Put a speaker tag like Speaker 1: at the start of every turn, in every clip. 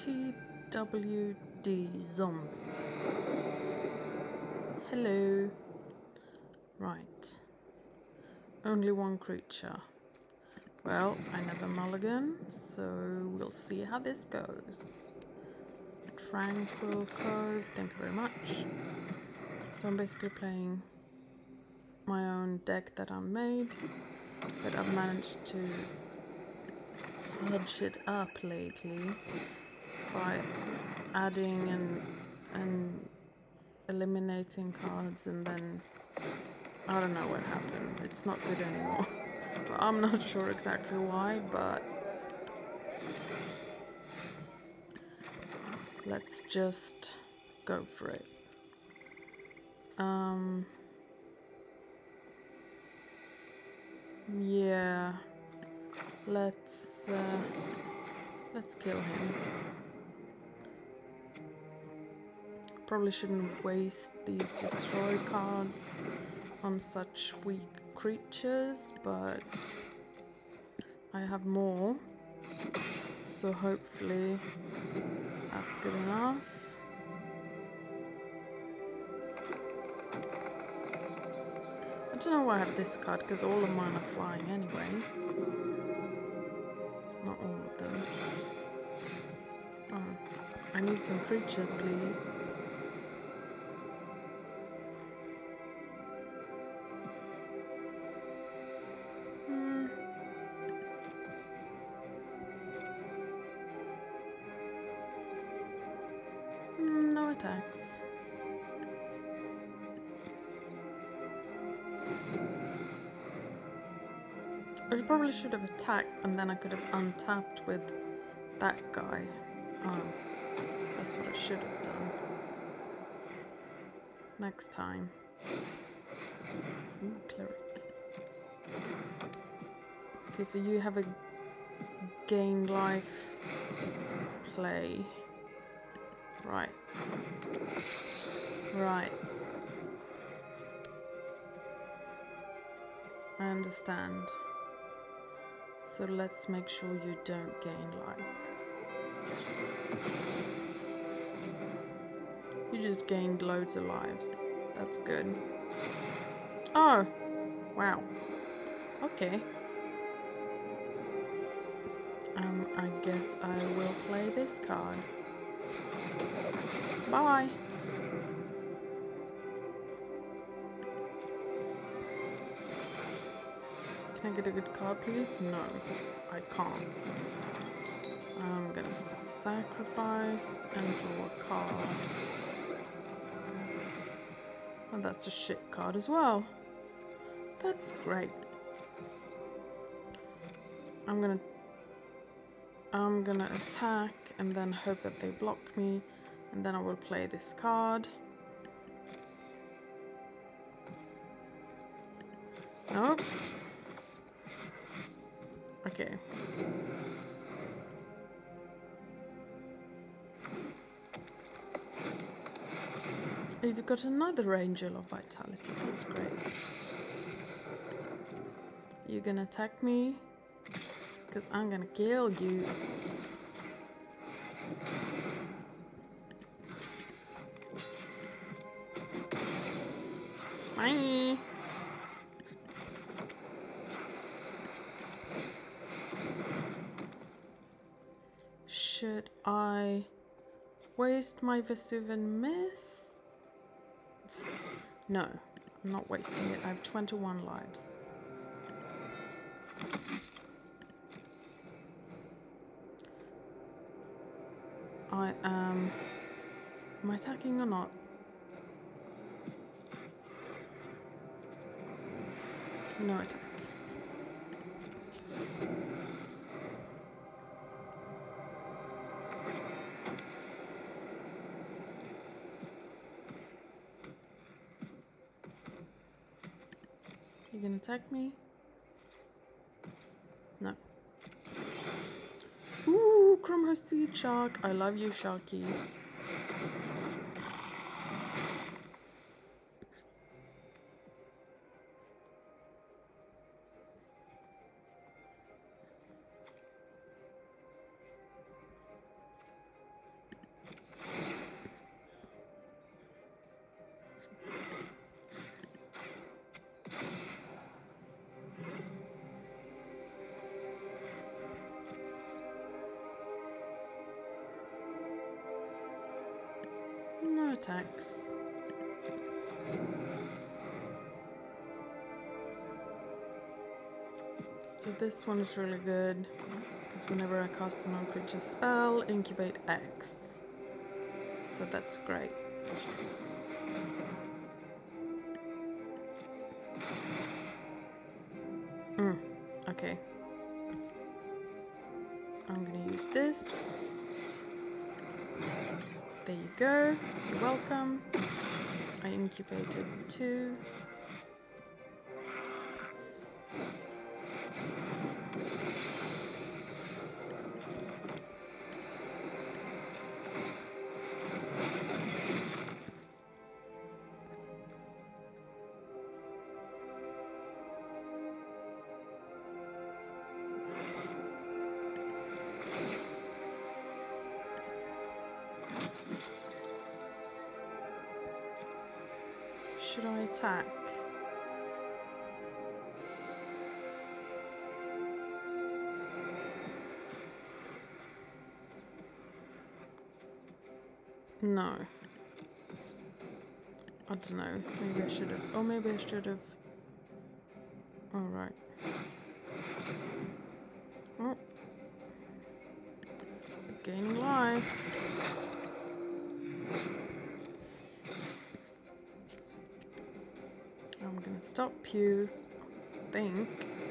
Speaker 1: TWD zombie. Hello. Right. Only one creature. Well, I never mulligan, so we'll see how this goes. Tranquil Cove, thank you very much. So I'm basically playing my own deck that I made, but I've managed to fudge it up lately by adding and eliminating cards, and then I don't know what happened. It's not good anymore. But I'm not sure exactly why, but let's just go for it. Yeah, let's kill him. Probably shouldn't waste these destroy cards on such weak creatures, but I have more, so hopefully that's good enough. I don't know why I have this card, because all of mine are flying anyway. Not all of them. Oh, I need some creatures, please. No attacks. I probably should have attacked, and then I could have untapped with that guy. Oh, that's what I should have done. Next time. Ooh, cleric. Okay, so you have a gain life play. Right. Right. I understand. So let's make sure you don't gain life. You just gained loads of lives. That's good. Oh! Wow. Okay. I guess I will play this card. Bye! Can I get a good card, please? No, I can't. I'm gonna sacrifice and draw a card. And that's a shit card as well. That's great. I'm gonna attack and then hope that they block me, and then I will play this card. Nope. Okay. You've got another Angel of Vitality. That's great. You're gonna attack me? Because I'm gonna kill you. Bye! Should I waste my Vesuvian Mist? No, I'm not wasting it. I have 21 lives. Am I attacking or not? No attack. You gonna attack me? No. Ooh, Cromhost Seed Shark. I love you, Sharky. attacks. So this one is really good, because whenever I cast a non-creature spell, incubate X. So that's great. Okay. I'm gonna use this. There you go. You're welcome. I incubated 2. Should I attack? No. I don't know. Maybe I should have. Oh, maybe I should have. Alright. Oh. Gaining life. I'm gonna stop you. I think.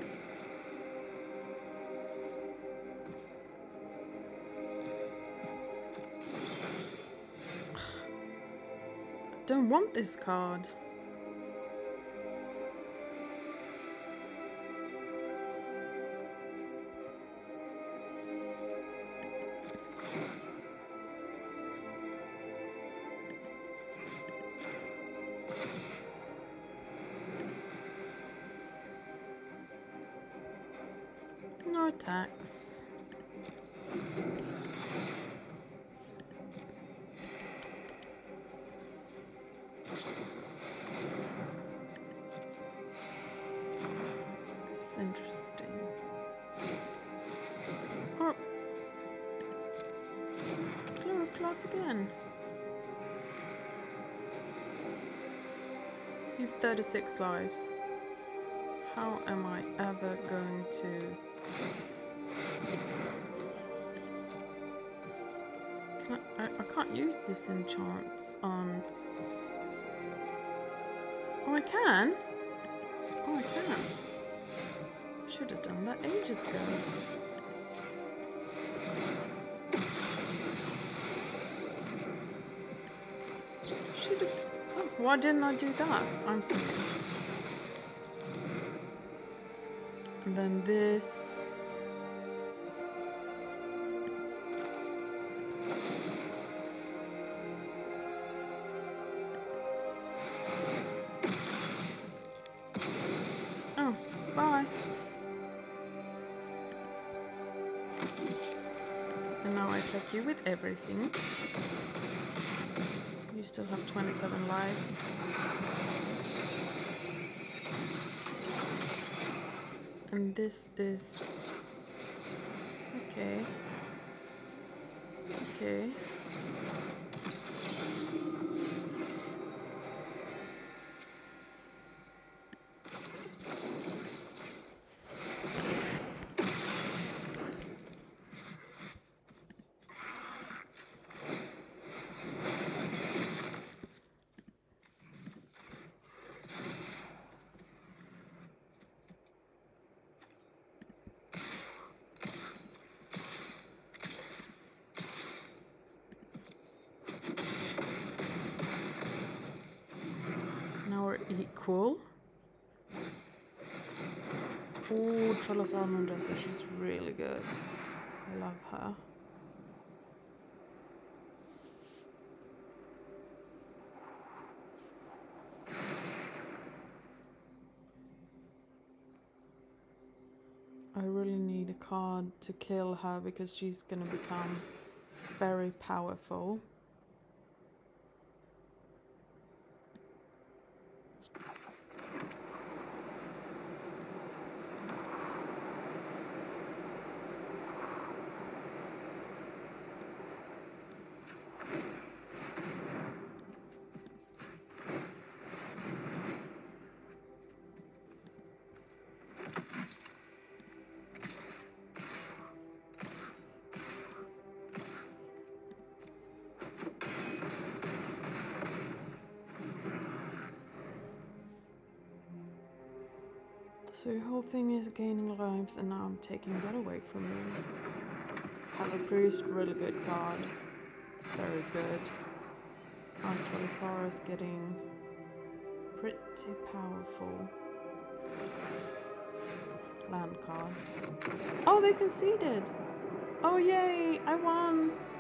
Speaker 1: I don't want this card. No attacks. It's interesting. Oh. Chloroclast again. You've 36 lives. How am I ever going to... I can't use disenchants on... Oh, I can? Oh, I can. Should have done that ages ago. Should have... Oh, why didn't I do that? I'm sorry. And then this... Oh, bye. And now I attack you with everything. You still have 27 lives. And this is... Okay. Okay. Now we're equal. Oh, Trollos Almondressa, she's really good. I love her. I really need a card to kill her because she's gonna become very powerful. So your whole thing is gaining lives, and now I'm taking that away from you. Hella Priest, really good card. Very good. Ankylosaurus getting pretty powerful. Land card. Oh, they conceded! Oh yay! I won!